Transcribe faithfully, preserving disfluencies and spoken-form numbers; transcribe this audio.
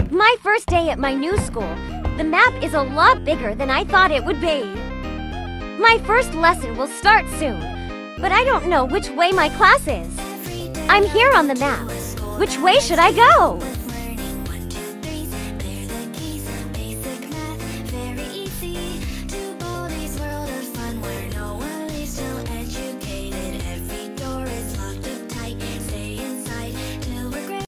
My first day at my new school. The map is a lot bigger than I thought it would be. My first lesson will start soon, but I don't know which way my class is. I'm here on the map. Which way should I go?